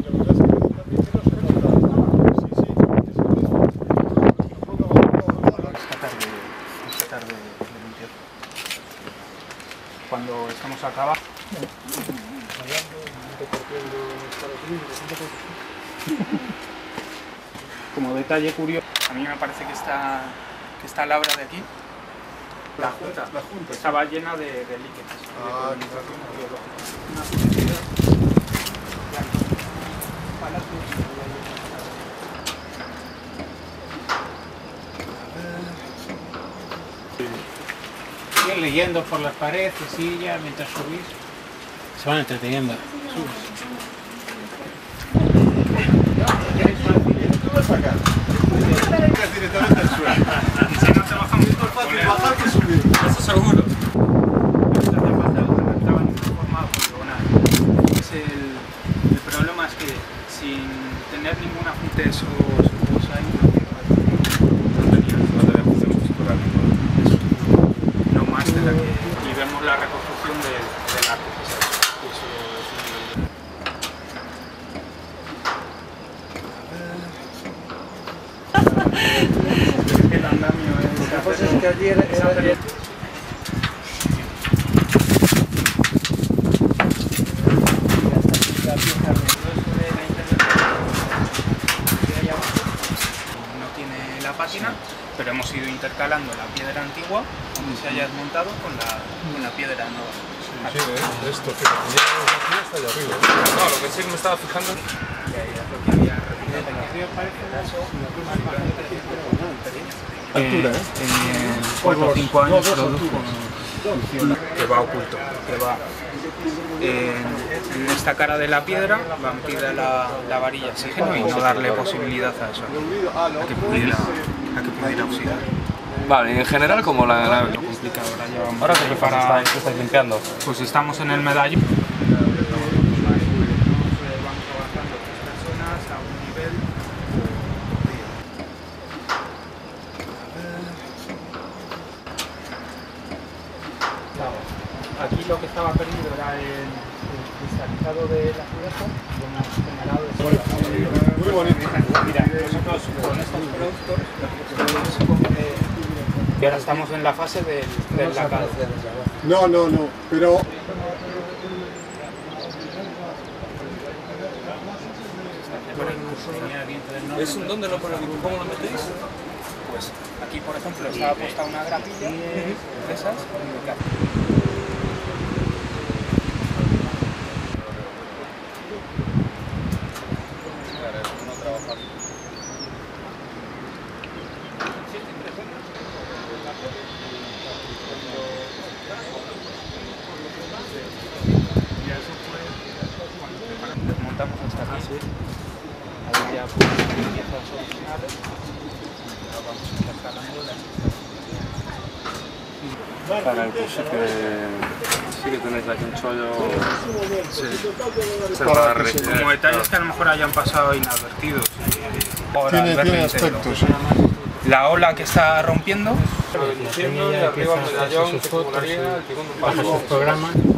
Cuando estamos acá abajo. Como detalle curioso, a mí me parece que esta labra de aquí, la junta estaba llena de líquenes. Siguen leyendo por las paredes, sillas, mientras subís. Se van entreteniendo. Directamente al suelo. Si no te bajamos, Es más fácil bajar que subir. eso seguro. El problema es que sin tener ninguna fuente de esos cubos ahí, no tenía función fotográfica. No más de la que. Y vemos la reconstrucción del arco. El andamio es. Lo que pasa es que ayer era. No tiene la pátina, pero hemos ido intercalando la piedra antigua donde se haya desmontado con la piedra nueva. Sí, esto, fíjate, aquí hasta allá arriba. No, lo que sí que me estaba fijando. En 4 o 5 años produjo que va oculto, que va en esta cara de la piedra, va metida la varilla oxígeno y no darle posibilidad a eso, a que pudiera oxidar. Vale, y en general como la... Lo complicado, Ahora que estáis limpiando. Pues estamos en el medallón. Aquí lo que estaba perdido era el cristalizado de la azulejo y hemos generado ese. Muy bonito. Mira, nosotros con estos productos y ahora estamos en la fase del lacado. No, pero. ¿Dónde lo ponéis? ¿Cómo lo metéis? Pues aquí, por ejemplo, estaba puesta una grapilla de esas. Desmontamos hasta aquí, ahí ya pues piezas originales, vamos intercalando las. Para el pues sí que tenéis aquí un chollo. Sí. Como detalles que a lo mejor hayan pasado inadvertidos. Tiene aspectos. La ola que está rompiendo. Arriba medallón, circularía, el timón de un Baja sus programas.